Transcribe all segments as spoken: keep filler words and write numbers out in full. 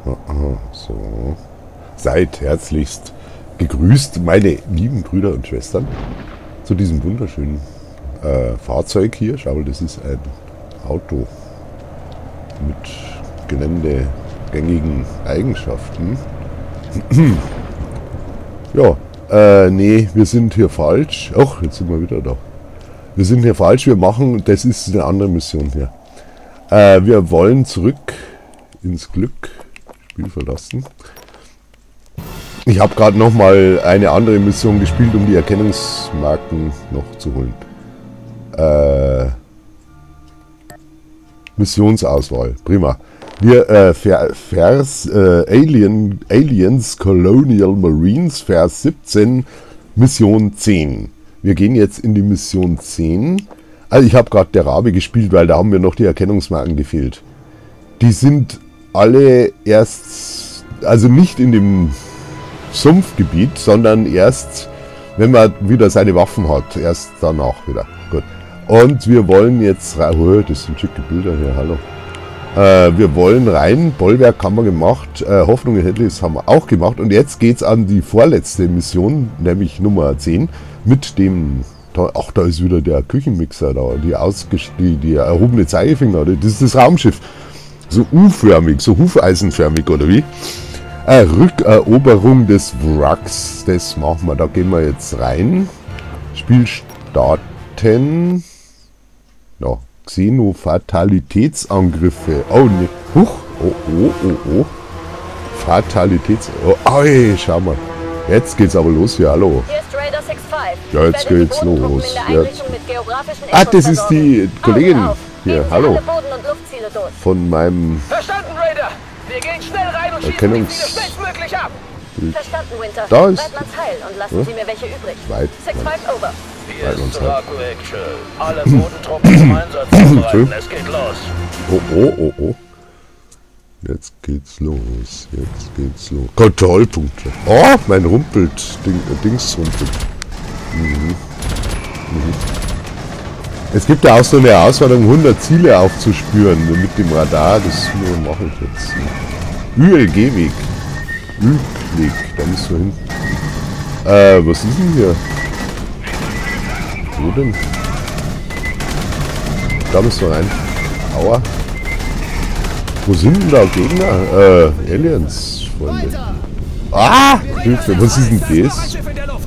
So. Seid herzlichst gegrüßt, meine lieben Brüder und Schwestern, zu diesem wunderschönen äh, Fahrzeug hier. Schau mal, das ist ein Auto mit geländegängigen Eigenschaften. Ja, äh, nee, wir sind hier falsch. Ach, jetzt sind wir wieder da. Wir sind hier falsch, wir machen, das ist eine andere Mission hier. Äh, wir wollen zurück ins Glück. Spiel verlassen. Ich habe gerade noch mal eine andere Mission gespielt, um die Erkennungsmarken noch zu holen. Äh, Missionsauswahl, prima. Wir, äh, Vers, äh, Alien, Aliens Colonial Marines, Vers siebzehn, Mission zehn. Wir gehen jetzt in die Mission zehn. Also ich habe gerade der Rabe gespielt, weil da haben mir noch die Erkennungsmarken gefehlt. Die sind alle erst, also nicht in dem Sumpfgebiet, sondern erst, wenn man wieder seine Waffen hat. Erst danach wieder. Gut. Und wir wollen jetzt rein. Oh, das sind schicke Bilder hier, hallo. Äh, wir wollen rein. Bollwerk haben wir gemacht. Äh, Hoffnung in Headleys haben wir auch gemacht. Und jetzt geht es an die vorletzte Mission, nämlich Nummer zehn. Mit dem. Ach, da ist wieder der Küchenmixer da. Die, ausges die, die erhobene Zeigefinger. Das ist das Raumschiff. So U-förmig, so hufeisenförmig, oder wie? Äh, Rückeroberung des Wracks, das machen wir. Da gehen wir jetzt rein. Spiel starten. Ja, Xenofatalitätsangriffe. Oh, ne. Huch. Oh, oh, oh, oh. Fatalitäts... Oh, oi, schau mal. Jetzt geht's aber los hier, hallo. Ja, jetzt geht's los. Jetzt. Ah, das ist die Kollegin hier, hallo. Von meinem... Verstanden, Raider! Wir gehen schnell rein und schießen die Ziele schnellstmöglich ab! Verstanden, Winter. Da ist... Bleibt uns heil und lassen ja? Sie mir welche übrig. Weit. sechs fünf over. Hier ist Draco Actual. Alle Bodentruppen zum Einsatz vorbereiten. Es geht los. Oh, oh, oh, oh. Jetzt geht's los. Jetzt geht's los. Kontrollpunkte. Oh, mein Rumpelt. Ding, äh, Dings rumpelt. Mhm. Mhm. Es gibt ja auch so eine Herausforderung, hundert Ziele aufzuspüren mit dem Radar. Das mache ich jetzt. Ü L G-Weg. Ü-Weg, da müssen wir hin. Äh, was ist denn hier? Wo denn? Da müssen wir rein. Aua. Wo sind denn da Gegner? Äh, Aliens, Freunde. Ah! Hilfe, was ist denn das?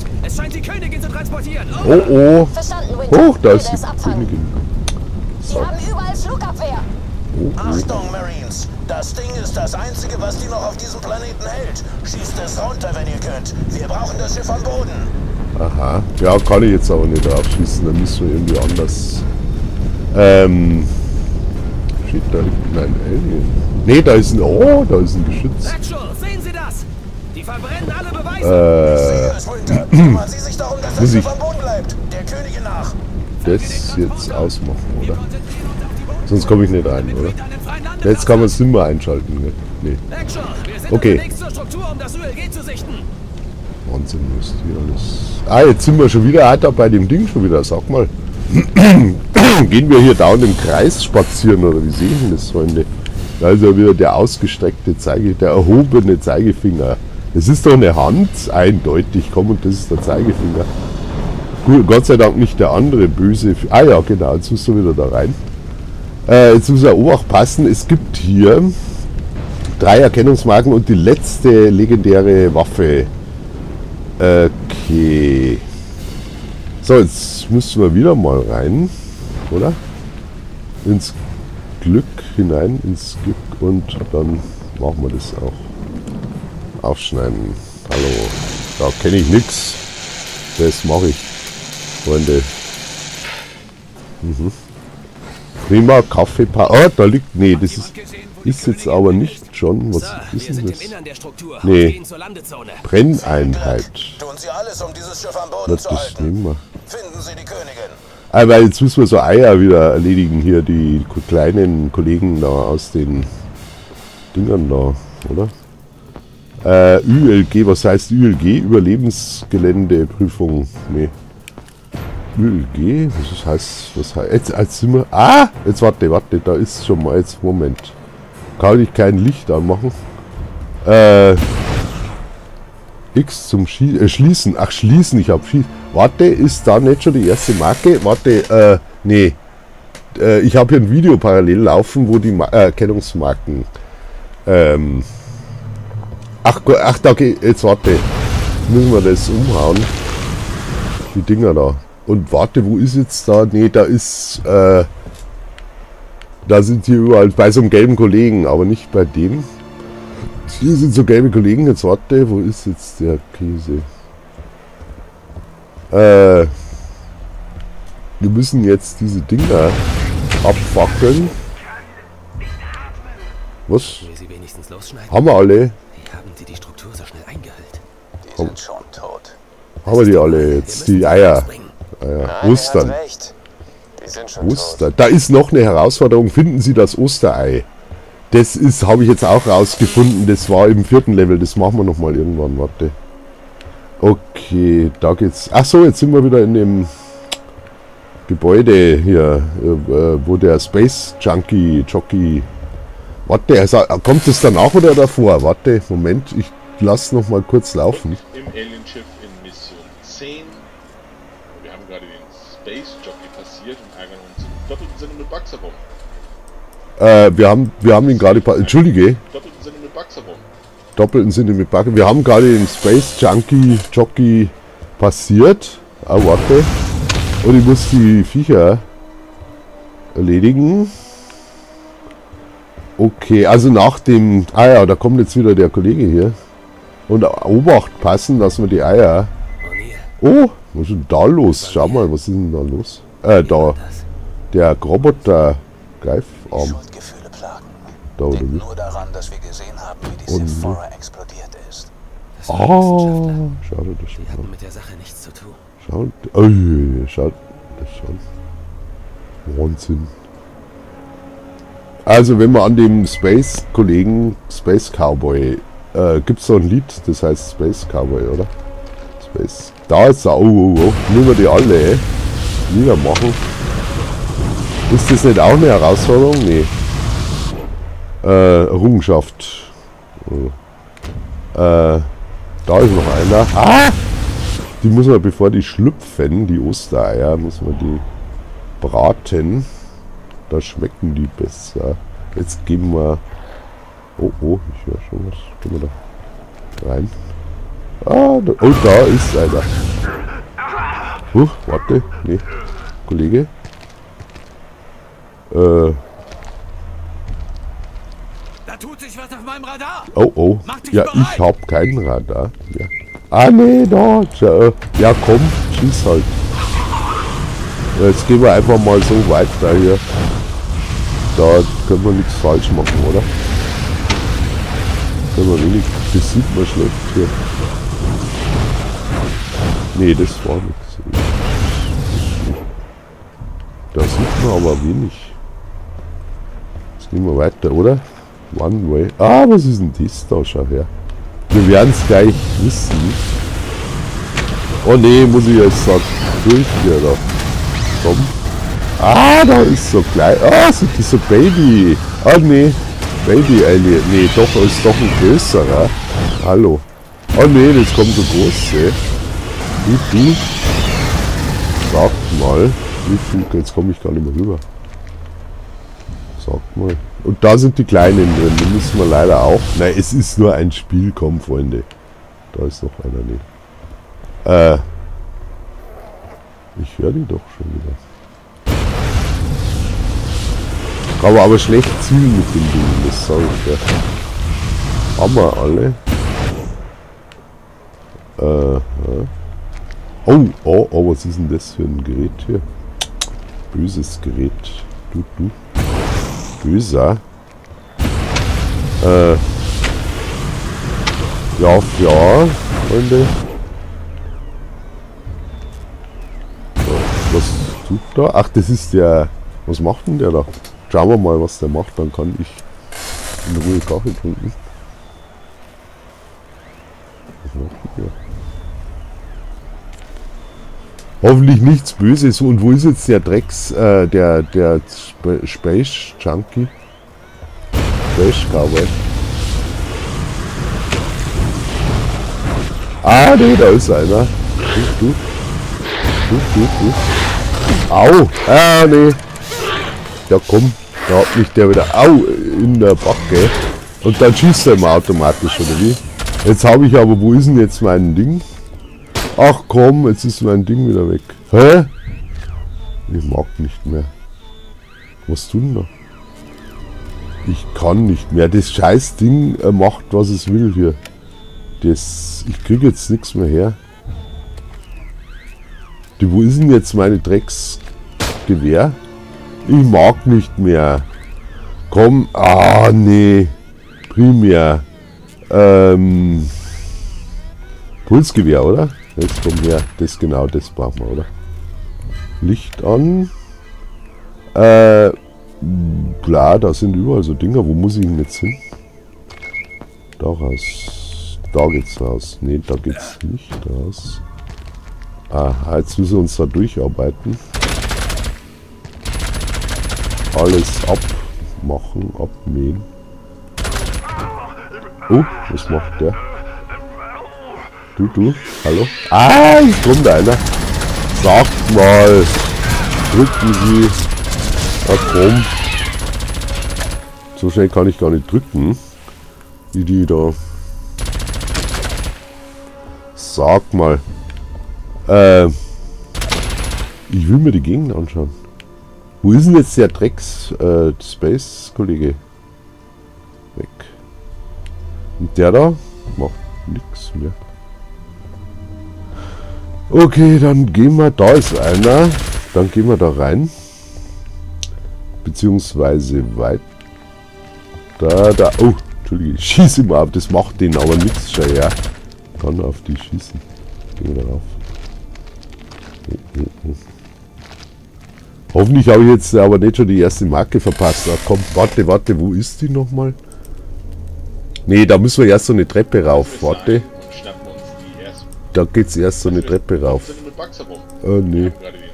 Oh oh! Hoch, da ist die Königin. Sie haben überall Flugabwehr. Oh, oh. Achtung, Marines! Das Ding ist das Einzige, was die noch auf diesem Planeten hält. Schießt es runter, wenn ihr könnt. Wir brauchen das Schiff am Boden. Aha. Ja, kann ich jetzt aber nicht abschießen. Da müssen wir irgendwie anders. Ähm. Shit, da liegt ein Alien. Ne, da ist ein. Oh, da ist ein Geschütz. Sehen Sie das? Die verbrennen alle Beweise. Äh. Kümmern Sie sich darum, dass das Muss Schiff ich am Boden bleibt. Der Königin nach. das jetzt ausmachen, oder? Sonst komme ich nicht rein, oder? Jetzt kann man es immer einschalten. Ne? Nee. Okay. Wahnsinn, was ist hier alles. Ah, jetzt sind wir schon wieder. Ah, da bei dem Ding schon wieder. Sag mal. Gehen wir hier dauernd im Kreis spazieren, oder wie sehen Sie das, Freunde? Da ist ja wieder der ausgestreckte Zeige, der erhobene Zeigefinger. Das ist doch eine Hand, eindeutig. Komm, und das ist der Zeigefinger. Gut, Gott sei Dank nicht der andere böse. Ah ja, genau, jetzt müssen wir wieder da rein. Äh, jetzt muss er auch aufpassen, es gibt hier drei Erkennungsmarken und die letzte legendäre Waffe. Okay. So, jetzt müssen wir wieder mal rein, oder? Ins Glück hinein, ins Glück, und dann machen wir das auch. Aufschneiden. Hallo. Da kenne ich nichts. Das mache ich, Freunde. Mhm. Prima, Kaffee, oh, da liegt, nee, das ist, ist jetzt aber nicht schon, was ist denn das? Nee, Brenneinheit. Tun Sie alles, um dieses Schiff am Boden zu Das nehmen wir. Finden Sie die Königin. Aber jetzt müssen wir so Eier wieder erledigen, hier die kleinen Kollegen da aus den Dingern da, oder? Äh, Ü L G, was heißt Ü L G? Überlebensgeländeprüfung, nee. Ü L G, was heißt, was heißt, jetzt, jetzt sind wir, ah, jetzt warte, warte, da ist schon mal, jetzt, Moment. Kann ich kein Licht anmachen? Äh, X zum Schie äh, Schließen. Ach, Schließen. Ich hab Schießen. Warte, ist da nicht schon die erste Marke? Warte, äh, nee. Äh, ich habe hier ein Video parallel laufen, wo die Ma äh, Erkennungsmarken. Ähm. Ach, ach, da geht. Jetzt warte. Müssen wir das umhauen. Die Dinger da. Und warte, wo ist jetzt da? Nee, da ist. Äh, da sind hier überall bei so einem gelben Kollegen, aber nicht bei dem. Hier sind so gelbe Kollegen. Jetzt warte, wo ist jetzt der Käse? Äh, wir müssen jetzt diese Dinger abfackeln. Was? Will sie wenigstens losschneiden? Haben wir alle? Wie haben sie die Struktur so schnell eingehüllt? Die sind schon tot. Haben wir die alle jetzt? Die Eier. Eier. Nein, Ostern. er hat recht. Die sind schon tot. Ostern. Da ist noch eine Herausforderung. Finden Sie das Osterei? Das ist, habe ich jetzt auch rausgefunden. Das war im vierten Level. Das machen wir nochmal irgendwann. Warte. Okay, da geht's. Ach so, jetzt sind wir wieder in dem Gebäude hier, äh, wo der Space Junkie, Jockey. Warte, also, kommt es danach oder davor? Warte, Moment, ich lasse noch mal kurz laufen. Im Alienschiff in Mission zehn. Wir haben gerade den Space Jockey passiert und ärgern uns im doppelten Sinne mit Bugs herum. Äh, wir haben, wir haben ihn gerade, entschuldige, Doppelten Sinne mit Bugs herum. doppelten Sinne mit Bugs. Wir haben gerade den Space Junkie, Jockey passiert. Ah, warte. Und ich muss die Viecher erledigen. Okay, also nach dem... Ah ja, da kommt jetzt wieder der Kollege hier. Und Obacht passen, dass wir die Eier... Oh, was ist denn da los? Schau mal, was ist denn da los? Äh, da. Der Roboter Greifarm. Schuldgefühle plagen. Da oder Denk wie? nur daran, dass wir gesehen haben, wie die Und- Sephora explodiert ist. Das waren Ah, Wissenschaftler. schade, das Die schon. hatten mit der Sache nichts zu tun. Schaut, oh, schaut, das schon. Wahnsinn. Also wenn man an dem Space-Kollegen, Space Cowboy, äh, gibt es so ein Lied, das heißt Space Cowboy, oder? Space. Da ist er, oh, oh, oh. Nehmen wir die alle, ey. Niedermachen. Ist das nicht auch eine Herausforderung? Nee. Äh, Errungenschaft. Oh. Äh, da ist noch einer. Ah! Die muss man, bevor die schlüpfen, die Ostereier, muss man die braten. Da schmecken die besser. Jetzt geben wir... Oh, oh, ich höre schon was. Gehen wir da rein. Ah, da, oh, da ist einer. Huch, warte. Nee. Kollege. Äh... Da tut sich was auf meinem Radar! Oh, oh. Mach dich Ja, bereit! ich hab kein Radar. Ja. Ah, nee, da. Tja, ja, komm, schieß halt. Jetzt gehen wir einfach mal so weiter hier. Da können wir nichts falsch machen, oder? Können wir wenig. Das sieht man schlecht hier. Nee, das war nichts. Da sieht man aber wenig. Jetzt gehen wir weiter, oder? One way. Ah, was ist denn das da? Schau her. Wir werden es gleich wissen. Oh nee, muss ich jetzt sagen. Durch hier da. Komm. Ah, da ist so klein. Ah, sind die so Baby. Ah nee. Baby Alien. Nee, doch, ist doch ein größerer. Hallo. Oh nee, das kommt so große. Wie viel? Sag mal. Wie viel? Jetzt komme ich gar nicht mehr rüber. Sag mal. Und da sind die Kleinen drin, die müssen wir leider auch. Nein, es ist nur ein Spiel, komm Freunde. Da ist noch einer nicht. Äh. Ich höre die doch schon wieder. Kann man aber schlecht zielen mit dem Ding, das sage ich ja. Haben wir alle. Äh. Ja. Oh, oh, oh, was ist denn das für ein Gerät hier? Böses Gerät. Du, du. Böser. Äh. Ja, ja, Freunde. So, was tut da? Ach, das ist der. Was macht denn der da? Schauen wir mal, was der macht, dann kann ich in Ruhe Kaffee trinken. Was macht denn der? Hoffentlich nichts Böses. Und wo ist jetzt der Drecks, äh, der, der Sp Space Junkie? Space Cowboy. Ah, nee, da ist einer. Du, du. Du, du, du. Au. Ah, nee. Ja, komm. Da hat mich der wieder. Au, in der Backe. Und dann schießt er immer automatisch, oder wie? Jetzt habe ich aber, wo ist denn jetzt mein Ding? Ach komm, jetzt ist mein Ding wieder weg. Hä? Ich mag nicht mehr. Was tun da? Ich kann nicht mehr. Das scheiß Ding äh, macht, was es will hier. Das, ich kriege jetzt nichts mehr her. Die, wo ist denn jetzt meine Drecksgewehr? Ich mag nicht mehr. Komm, ah nee. Primär. Ähm, Pulsgewehr, oder? Jetzt komm her. Das genau, das brauchen wir, oder? Licht an. Äh, klar, da sind überall so Dinger. Wo muss ich denn jetzt hin? Da raus. Da geht's raus. Ne, da geht's nicht raus. Aha, jetzt müssen wir uns da durcharbeiten. Alles abmachen, abmähen. Oh, was macht der? Du, du, hallo? Ah, jetzt kommt einer. Sagt mal. Drücken Sie. Na komm. So schnell kann ich gar nicht drücken. Wie die da. Sag mal. Äh. Ich will mir die Gegend anschauen. Wo ist denn jetzt der Drecks äh, Space-Kollege? Weg. Und der da macht nichts mehr. Okay, dann gehen wir, da ist einer. Dann gehen wir da rein. Beziehungsweise weiter. Da, da. Oh, Entschuldige, ich schieße immer ab. Das macht den aber nichts schon, ja. Kann auf die schießen. Gehen wir darauf. Oh, oh, oh. Hoffentlich habe ich jetzt aber nicht schon die erste Marke verpasst. Ach komm, warte, warte, wo ist die nochmal? Ne, da müssen wir erst so eine Treppe rauf. Warte. Da geht's erst so eine Treppe rauf. Äh, ne.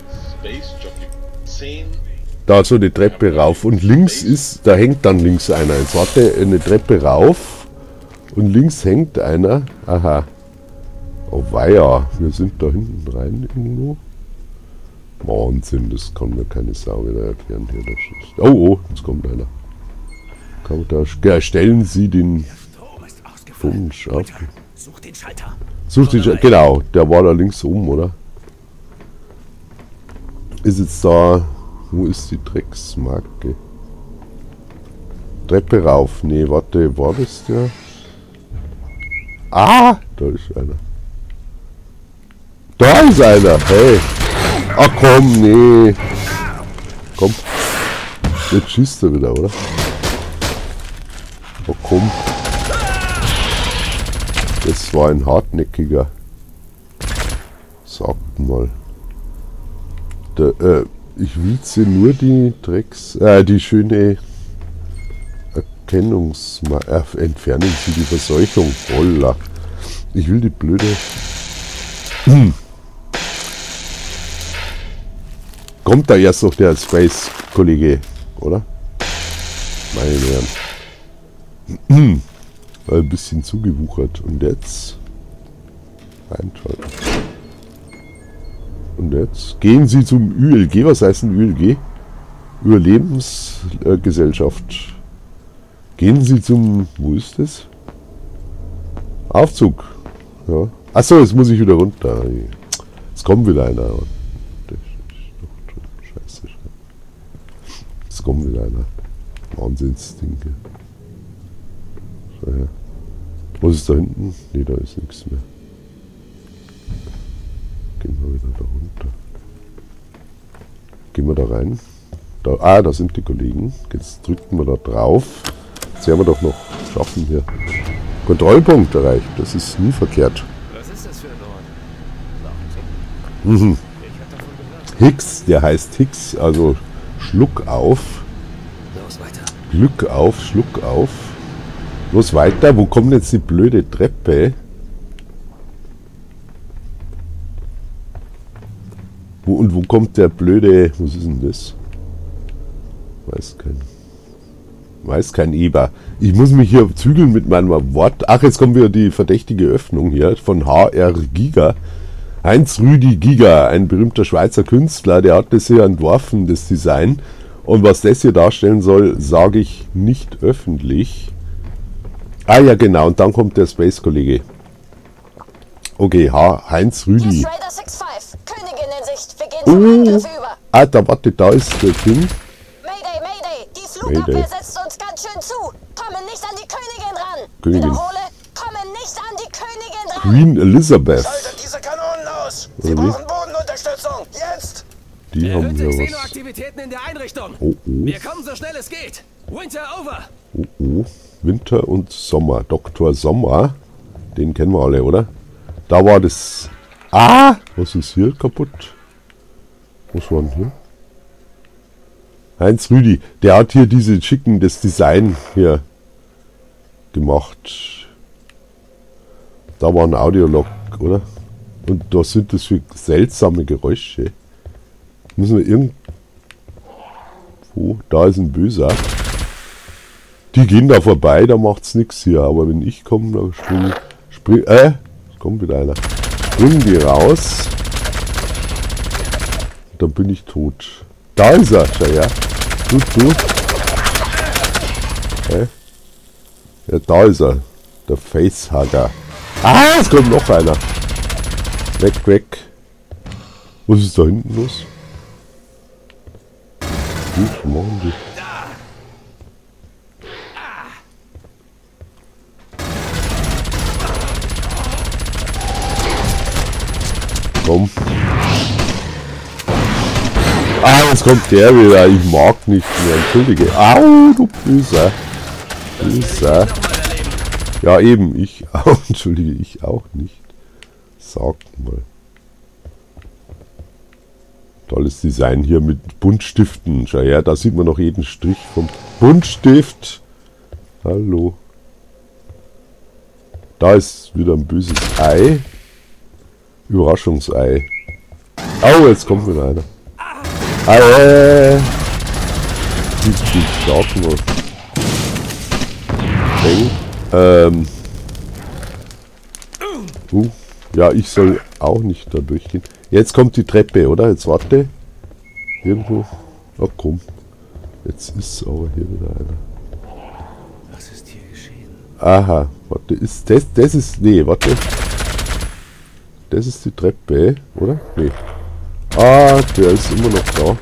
Da so eine Treppe rauf. Und links ist, da hängt dann links einer. Jetzt warte, eine Treppe rauf. Und links hängt einer. Aha. Oh weia, wir sind da hinten rein irgendwo. Wahnsinn, das kann mir keine Sau wieder erklären hier. Das ist, oh, oh, jetzt kommt einer. Kommt da, ja, stellen Sie den Wunsch ab. Such den Schalter. Such den Schalter, genau, der war da links oben, oder? Ist jetzt da, wo ist die Drecksmarke? Treppe rauf, nee, warte, war das der? Ah, da ist einer. Da ist einer, hey. Ach komm, nee. Komm. Jetzt schießt er wieder, oder? Ach komm. Das war ein hartnäckiger. Sagt mal. Der, äh, ich will sie nur die Drecks... Äh, die schöne Erkennungsma... Äh, entfernen Sie die Verseuchung. Holla. Ich will die blöde... Hm. Kommt da erst noch der Space-Kollege, oder? Meine Herren. Ein bisschen zugewuchert. Und jetzt? Einschalten. Und jetzt? Gehen Sie zum Ü L G. Was heißt ein Ü L G? Überlebensgesellschaft. Gehen Sie zum... Wo ist das? Aufzug. Ja. Achso, jetzt muss ich wieder runter. Jetzt kommt wieder einer. Jetzt kommt wieder einer. Wahnsinnsding hier. So, ja. Was ist da hinten? Ne, da ist nichts mehr. Gehen wir wieder da runter. Gehen wir da rein. Da, ah, da sind die Kollegen. Jetzt drücken wir da drauf. Jetzt werden wir doch noch schaffen hier. Kontrollpunkt erreicht. Das ist nie verkehrt. Was ist das für ein Ort? Mhm. Hicks, der heißt Hicks, also Schluck auf. Los, weiter. Glück auf, Schluck auf. Los weiter, wo kommt jetzt die blöde Treppe? Wo, und wo kommt der blöde, was ist denn das? Weiß kein. Weiß kein Eber. Ich muss mich hier zügeln mit meinem Wort. Ach, jetzt kommt wieder die verdächtige Öffnung hier von H R Giga. Heinz Rüdi Giga, ein berühmter Schweizer Künstler, der hat das hier entworfen, das Design. Und was das hier darstellen soll, sage ich nicht öffentlich. Ah ja, genau, und dann kommt der Space-Kollege. Okay, ha, Heinz Rüdi. Hier ist Raider sechs fünf. Königin in Sicht. Wir gehen zum Angriff über. Ah, da warte, da ist der Ding. Mayday, Mayday. Die Flugabwehr Mayday. setzt uns ganz schön zu. Kommen nicht an die Königin ran. Königin. Wiederhole, kommen nicht an die Königin ran. Queen Elizabeth. Schaltet diese Kanonen aus! Sie Oder wie? brauchen Bodenunterstützung! Jetzt! Die haben Erhöhte hier was. Xenoaktivitäten in der Einrichtung. Oh, oh, Wir kommen so schnell es geht. Winter over. oh, oh. Winter und Sommer. Doktor Sommer. Den kennen wir alle, oder? Da war das... Ah! Was ist hier kaputt? Was war denn hier? Heinz Rüdi. Der hat hier diese schicken, das Design hier gemacht. Da war ein Audiolog, oder? Und da sind das für seltsame Geräusche. Müssen wir irgendwo... Da ist ein Böser. Die gehen da vorbei, da macht's nichts hier. Aber wenn ich komme, da spring... spring äh, es kommt wieder einer. Springen die raus. Dann bin ich tot. Da ist er, schau her. Du, du. Hä? Ja, da ist er. Der Facehugger. Ah, es kommt noch einer. Weg, weg. Was ist da hinten los? Was machen die? Komm. Ah, jetzt kommt der wieder. Ich mag nicht mehr. Entschuldige. Au, du Böser. Böser. Ja, eben. Ich auch. Entschuldige, ich auch nicht. Sag mal. Tolles Design hier mit Buntstiften. Schau her, da sieht man noch jeden Strich vom Buntstift. Hallo. Da ist wieder ein böses Ei. Überraschungsei. Au, jetzt kommt wieder einer. Ei! Die starten wir. Ähm. Uh, ja, ich soll auch nicht da durchgehen. Jetzt kommt die Treppe, oder? Jetzt warte. Irgendwo. Ach komm. Jetzt ist aber hier wieder einer. Was ist hier geschehen? Aha, warte, ist das, das ist, nee, warte. Das ist die Treppe, oder? Nee. Ah, der ist immer noch da.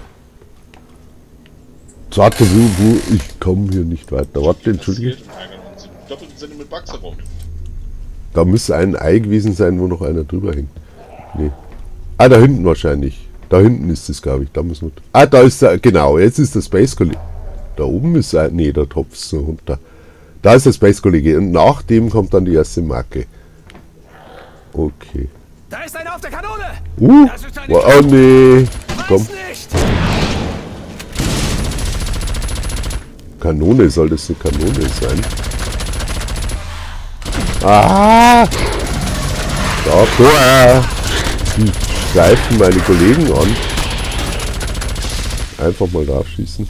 Warte, wo, wo, ich komme hier nicht weiter. Warte, entschuldige. Im doppelten Sinne mit Bugs herum. Da müsste ein Ei gewesen sein, wo noch einer drüber hängt. Nee. Ah, da hinten wahrscheinlich. Da hinten ist es, glaube ich. Da müssen wir. Ah, da ist der, genau, jetzt ist der Space Kollege. Da oben ist er, nee, da tropft es so runter. Da ist der Space Kollege und nach dem kommt dann die erste Marke. Okay. Da ist einer auf der Kanone. Uh, Das ist eine oh, oh nee. Komm. Weiß nicht. Kanone, soll das eine Kanone sein? Ah! Da, Tor! Die greifen meine Kollegen an. Einfach mal drauf schießen.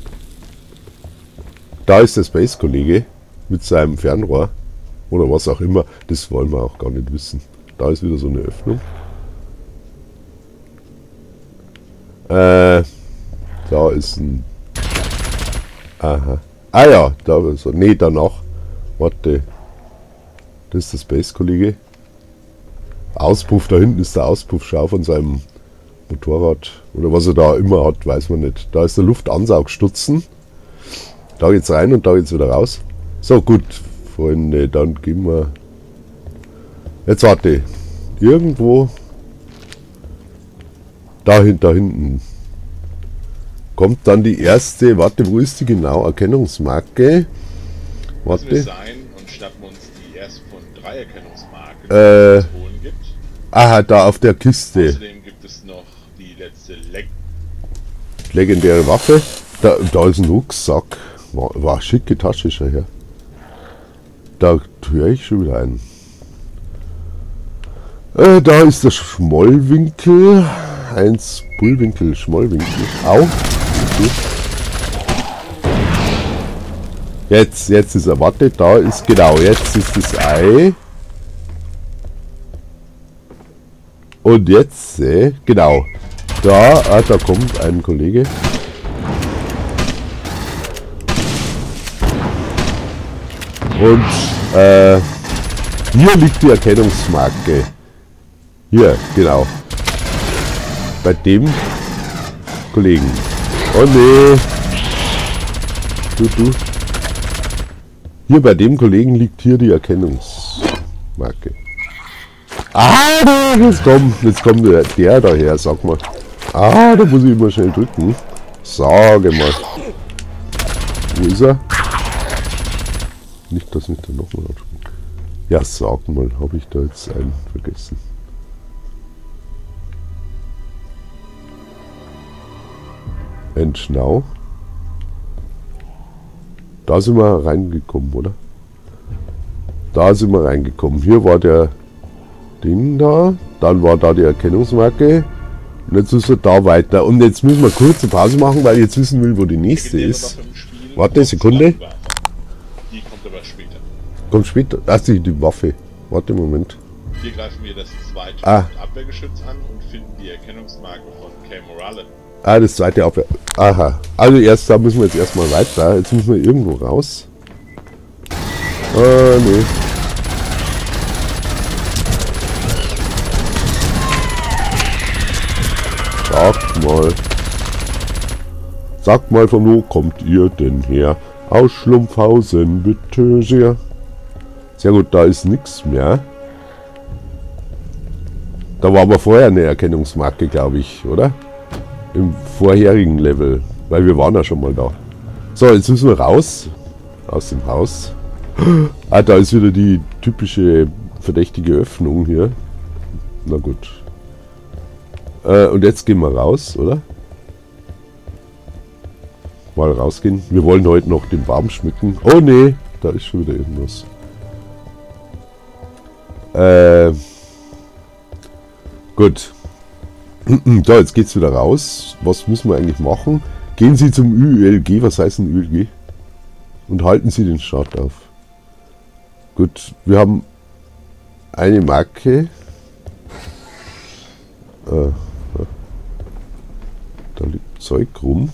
Da ist der Space-Kollege mit seinem Fernrohr. Oder was auch immer. Das wollen wir auch gar nicht wissen. Da ist wieder so eine Öffnung. Äh, da ist ein... Aha. Ah ja, da ist er. Nee, danach. Warte. Das ist der Space-Kollege. Auspuff, da hinten ist der Auspuff. Schau von seinem Motorrad. Oder was er da immer hat, weiß man nicht. Da ist der Luftansaugstutzen. Da geht's rein und da geht's wieder raus. So, gut, Freunde, dann gehen wir... Jetzt warte. Irgendwo... Da, da hinten kommt dann die erste... Warte, wo ist die genau? Erkennungsmarke. Müssen wir Warte. sein und schnappen uns die erste von drei Erkennungsmarken, die Äh. es zu holen gibt. Aha, da auf der Kiste. Außerdem gibt es noch die letzte Leg Legendäre Waffe. Da, da ist ein Rucksack. War, war schicke Tasche schon her. Da höre ich schon wieder einen. Äh, da ist der Schmollwinkel. Eins Bullwinkel, Schmollwinkel. Au. Okay. Jetzt, jetzt ist er. Warte, da ist genau. Jetzt ist das Ei. Und jetzt, äh, genau. Da, ah, da kommt ein Kollege. Und äh, hier liegt die Erkennungsmarke. Hier, genau. Bei dem Kollegen. Oh nee. Du, du. Hier bei dem Kollegen liegt hier die Erkennungsmarke. Ah, jetzt kommt, jetzt kommt der, der daher, sag mal. Ah, da muss ich immer schnell drücken. Sage mal. Wo ist er? Nicht, dass ich da nochmal drücken. Ja, sag mal, habe ich da jetzt einen vergessen. Entschnau. Da sind wir reingekommen, oder? Da sind wir reingekommen. Hier war der Ding da. Dann war da die Erkennungsmarke. Und jetzt ist er da weiter. Und jetzt müssen wir kurze Pause machen, weil ich jetzt wissen will, wo die nächste ist. Warte eine Sekunde. Die kommt aber später. Kommt später. Ach, die, die Waffe. Warte einen Moment. Hier greifen wir das zweite Ah. Abwehrgeschütz an und finden die Erkennungsmarke von Kay Morale. Ah, das zweite Abwehr. Aha. Also erst da müssen wir jetzt erstmal weiter. Jetzt müssen wir irgendwo raus. Ah, nee. Sagt mal. Sagt mal, von wo kommt ihr denn her? Aus Schlumpfhausen, bitte sehr. Sehr gut, da ist nichts mehr. Da war aber vorher eine Erkennungsmarke, glaube ich, oder? Im vorherigen Level, weil wir waren ja schon mal da. So, jetzt müssen wir raus. Aus dem Haus. Ah, da ist wieder die typische verdächtige Öffnung hier. Na gut. Äh, und jetzt gehen wir raus, oder? Mal rausgehen. Wir wollen heute noch den Baum schmücken. Oh nee, da ist schon wieder irgendwas. Äh, gut. So, jetzt geht's wieder raus. Was müssen wir eigentlich machen? Gehen Sie zum Ü L G. Was heißt ein Ü L G? Und halten Sie den Start auf. Gut, wir haben eine Marke. Äh, da liegt Zeug rum.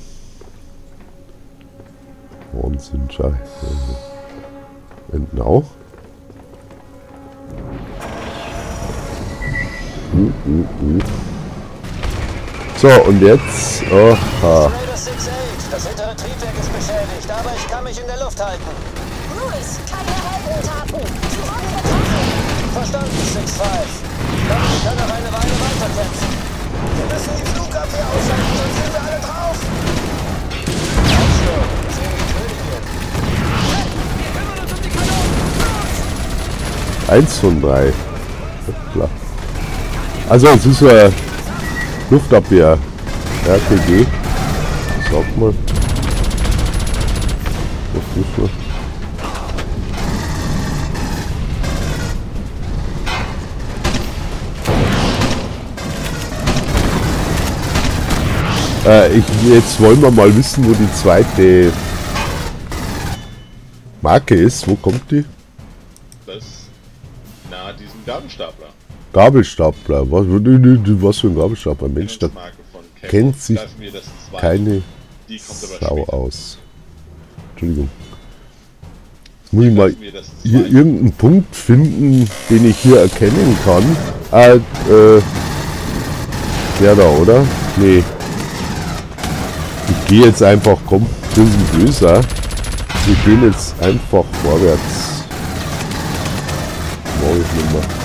Wahnsinn, scheiße. And now? Uh, uh, uh. So, und jetzt... Aha. Raider sechs acht, das hintere Triebwerk ist beschädigt, aber ich kann mich in der Luft halten. Ruhig, keine Heldentaten. Sie wurden getroffen. Verstanden, sechs fünf. Dann wir können noch eine Weile weiterkämpfen. Wir müssen die Flugabwehr ausschalten, sonst sind wir alle drauf. Aufschwung, wir sehen die Königin. Wir kümmern uns um die Kanonen. Los! Eins von drei. Ja, klar. Also, es ist ja Luftabwehr. R P G. Sag mal. Was müssen wir? Äh, ich, jetzt wollen wir mal wissen, wo die zweite Marke ist. Wo kommt die? Das nahe diesem Gabelstapler. Gabelstapler. Was, was für ein Gabelstapler? Mensch, da Erkennungsmarke von Kay. kennt sich Greifen wir das zweite. keine Die kommt aber Sau später. aus. Entschuldigung. Jetzt muss ich mal Greifen wir das hier zweite. irgendeinen Punkt finden, den ich hier erkennen kann. Ah, äh, der da, oder? Nee. Ich gehe jetzt einfach, komm, wir sind böser. Wir gehen jetzt einfach vorwärts. Mach ich nicht mehr.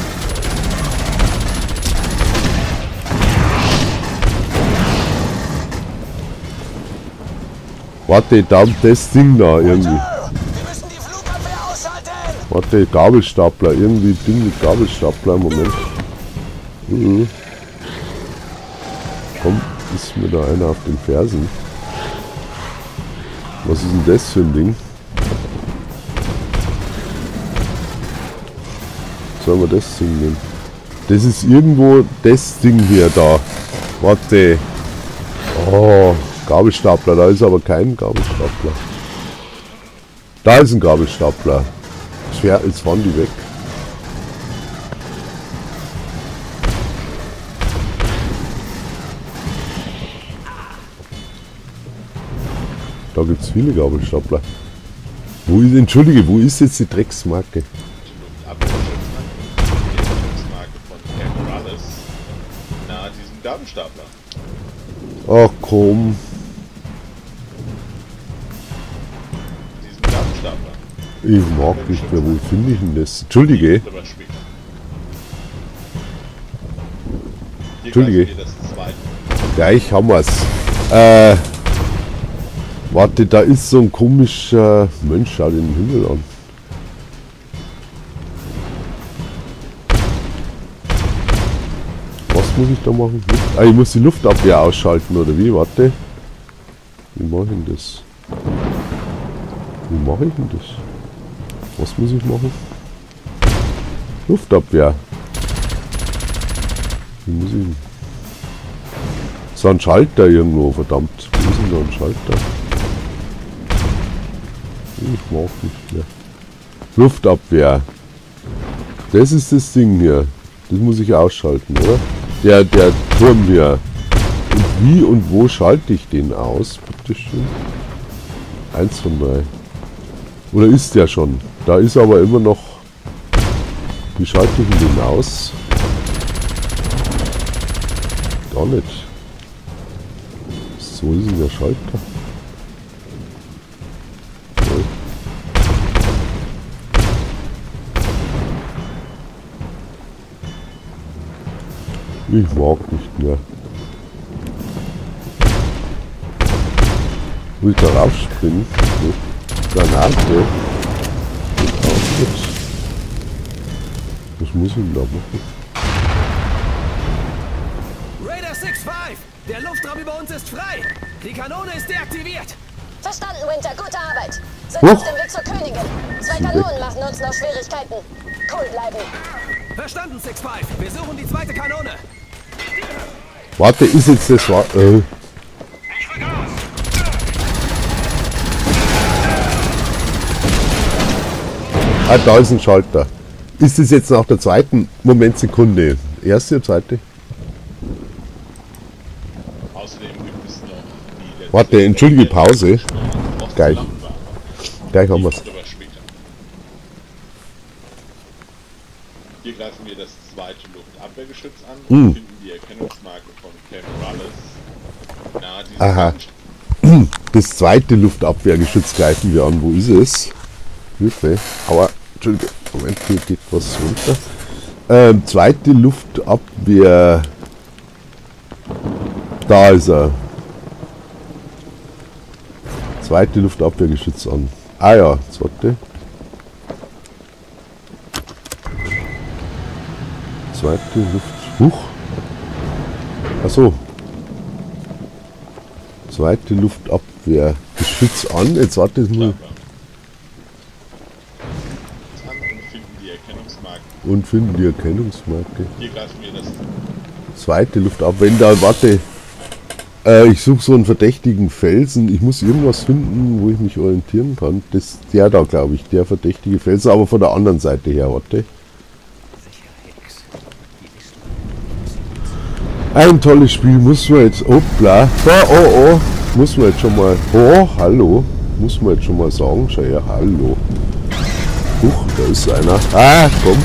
Warte, da das Ding da irgendwie. Wir müssen die Flugabwehr ausschalten. Warte, Gabelstapler, irgendwie Ding mit Gabelstapler, Moment. Mhm. Komm, ist mir da einer auf den Fersen. Was ist denn das für ein Ding? Sollen wir das Ding nehmen? Das ist irgendwo das Ding hier da. Warte. Oh, Gabelstapler, da ist aber kein Gabelstapler. Da ist ein Gabelstapler. Schwer, jetzt fahren die weg. Da gibt es viele Gabelstapler. Wo ist, entschuldige, wo ist jetzt die Drecksmarke? Marke von Camp Rallis nahe diesem Gabelstapler. Ach komm. Diesem Gabelstapler. Ich mag nicht mehr. Wo finde ich denn das? Entschuldige. Aber später. Hier Entschuldige. gleich das zweite. Gleich haben wir's. Äh. Warte, da ist so ein komischer Mensch, schau den Himmel an. Was muss ich da machen? Ah, ich muss die Luftabwehr ausschalten, oder wie? Warte. Wie mache ich denn das? Wie mache ich denn das? Was muss ich machen? Luftabwehr. Wie muss ich denn? So ein Schalter irgendwo, verdammt. Wo ist denn da ein Schalter? Ich mag nicht mehr. Luftabwehr. Das ist das Ding hier. Das muss ich ausschalten, oder? Der, der Turm hier. Und wie und wo schalte ich den aus? Bitte schön. Eins von drei. Oder ist der schon? Da ist aber immer noch. Wie schalte ich den aus? Gar nicht. So ist denn der Schalter. Ich mag nicht mehr. Will ich da raufspringen? Granate. Was muss ich denn da machen? Raider sechs fünf! Der Luftraum über uns ist frei! Die Kanone ist deaktiviert! Verstanden, Winter. Gute Arbeit. Sind Huch. auf dem Weg zur Königin. Zwei Kanonen machen uns noch Schwierigkeiten. Cool bleiben. Verstanden, sechs fünf! Wir suchen die zweite Kanone! Warte, ist jetzt das wa äh. Ah, da ist ein Schalter. Ist es jetzt nach der zweiten Moment Sekunde? Erste oder zweite? Außerdem gibt es noch die letzte. Warte, entschuldige Pause. Was Gleich. zu lang war. Gleich haben Die wir's. kommt aber später. Hier greifen wir das zweite Luftabwehrgeschütz an und Mm. finden die Erkennungsmarke von Camp Rallis nahe diesem Aha. Gabelstapler. Das zweite Luftabwehrgeschütz greifen wir an. Wo ist es? Hilfe. Aua. Entschuldige. Moment, hier geht was runter. Ähm, zweite Luftabwehr. Da ist er. Zweite Luftabwehrgeschütz an. Ah ja, zweite. Zweite Luft. Huch. Achso. Zweite Luftabwehrgeschütz an. Jetzt warte ich mal. An und finden die Erkennungsmarke. Und finden die Erkennungsmarke. Hier greifen wir das Zweite Luftabwehr. Da, warte. Äh, ich suche so einen verdächtigen Felsen. Ich muss irgendwas finden, wo ich mich orientieren kann. Das der da, glaube ich. Der verdächtige Felsen, aber von der anderen Seite her. Warte. Ein tolles Spiel. Muss man jetzt. Hoppla. Da, oh, oh. Muss man jetzt schon mal. Oh, hallo. Muss man jetzt schon mal sagen. Schau her, hallo. Huch, da ist einer. Ah, komm.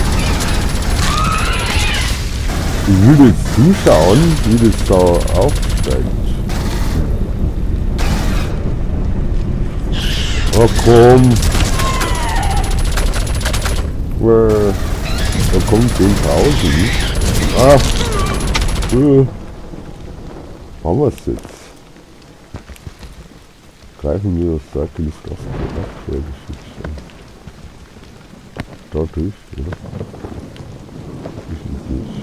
Ich will jetzt zuschauen, wie das da aufsteigt. Oh komm. Äh, Da kommt zehntausend. Ah. Äh. Haben wir es jetzt. Greifen wir das starke Luft auf. Da durch, oder? Bisschen durch.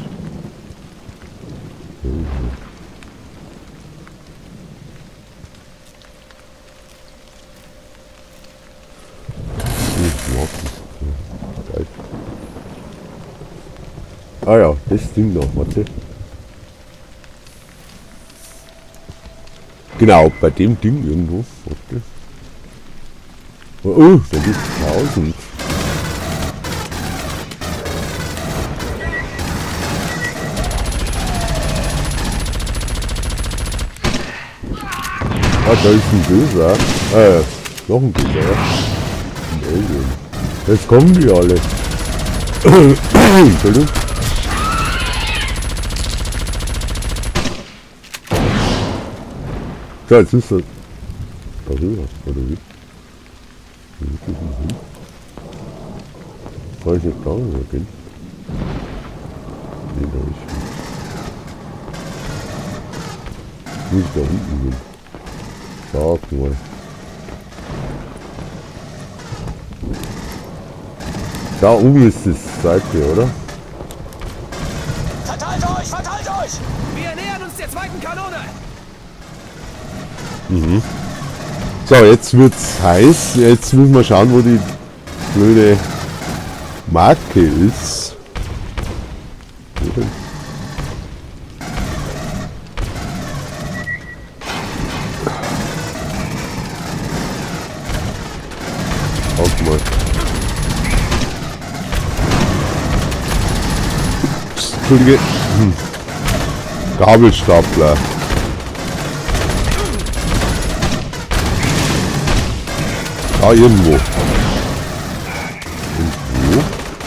Ich mag das. Geil. Ah ja, das Ding noch, warte. Genau, bei dem Ding irgendwo. Warte. Oh, da gibt es tausend. Ah, da ist ein Böser. Äh, noch ein Böser. Ein Alien. Jetzt kommen die alle. Entschuldigung. So, jetzt ist er darüber, oder wie? Soll ich nicht darüber gehen? Nee, da ist nicht. Muss ich da unten hin? Sag mal. Da oben ist das Seite, oder? Verteilt euch, verteilt euch! Wir nähern uns der zweiten Kanone. Mhm. So, jetzt wird's heiß. Jetzt müssen wir schauen, wo die blöde Marke ist. Wo denn? Schaut mal. Ups, Entschuldige. Hm. Gabelstapler. Da irgendwo. Irgendwo.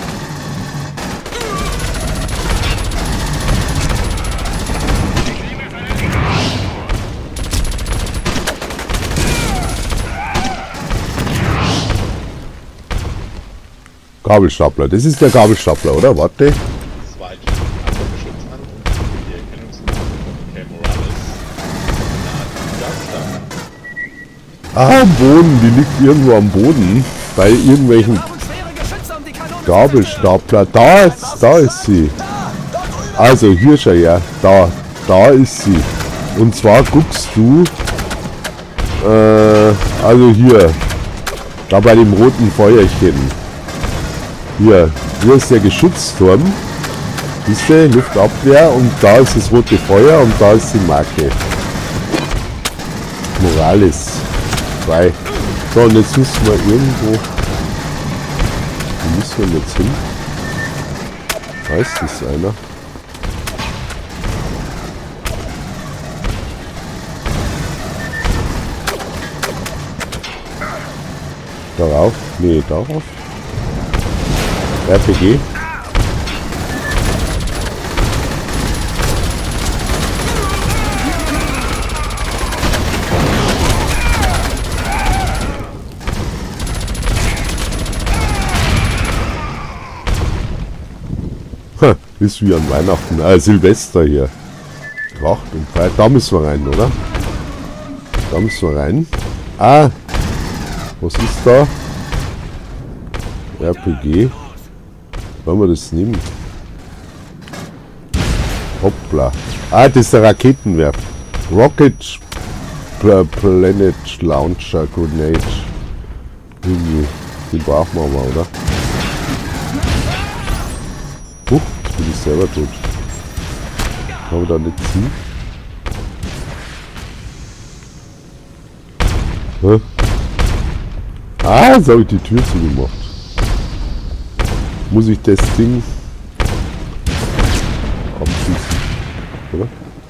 Gabelstapler. Das ist der Gabelstapler, oder? Warte. Zwei Geschütz an. Die Erkennungsnummer von Morales. Na, das da. Ah, am Boden. Die liegt irgendwo am Boden. Bei irgendwelchen Brauchen schwere Geschütze, um die Kanone zu Gabelstapler. Da ist, da ist sie. Also hier schon her. Da. Da ist sie. Und zwar guckst du. Äh, also hier. Da bei dem roten Feuerchen. Hier, hier ist der Geschützturm. Siehst du, Luftabwehr, und da ist das rote Feuer und da ist die Marke. Morales. zwei. So, und jetzt müssen wir irgendwo. Wo müssen wir jetzt hin? Weiß das einer? Darauf? Nee, darauf. R P G. Ha, ist wie an Weihnachten, äh, Silvester hier. Tracht und Feier. Da müssen wir rein, oder? Da müssen wir rein. Ah, was ist da? R P G. Wollen wir das nehmen? Hoppla. Ah, das ist der Raketenwerfer. Rocket Pl Planet Launcher Grenade. Irgendwie. Den brauchen wir mal, oder? Huch, jetzt bin ich selber tot. Kann man da nicht ziehen? Hä? Ah, jetzt habe ich die Tür zugemacht. Muss ich das Ding abschießen, oder?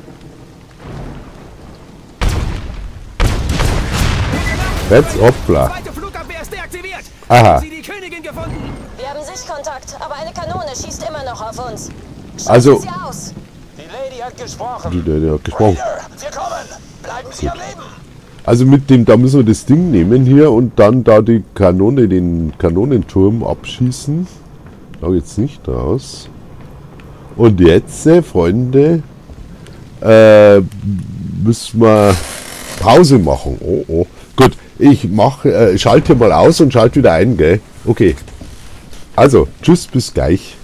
Jetzt hoppla. Zweite Flugabwehr ist deaktiviert. Aha. Haben Sie die Königin gefunden? Wir haben Sichtkontakt, aber eine Kanone schießt immer noch auf uns. Schalten Also- Sie aus. Die Lady hat gesprochen. Die, der, der hat gesprochen. Raider, wir kommen. Bleiben Sie am Leben. Also mit dem, da müssen wir das Ding nehmen hier und dann da die Kanone, den Kanonenturm abschießen. Da jetzt nicht raus. Und jetzt, äh, Freunde, äh, müssen wir Pause machen. Oh, oh. Gut, ich mache, äh, schalte mal aus und schalte wieder ein, gell? Okay. Also, tschüss, bis gleich.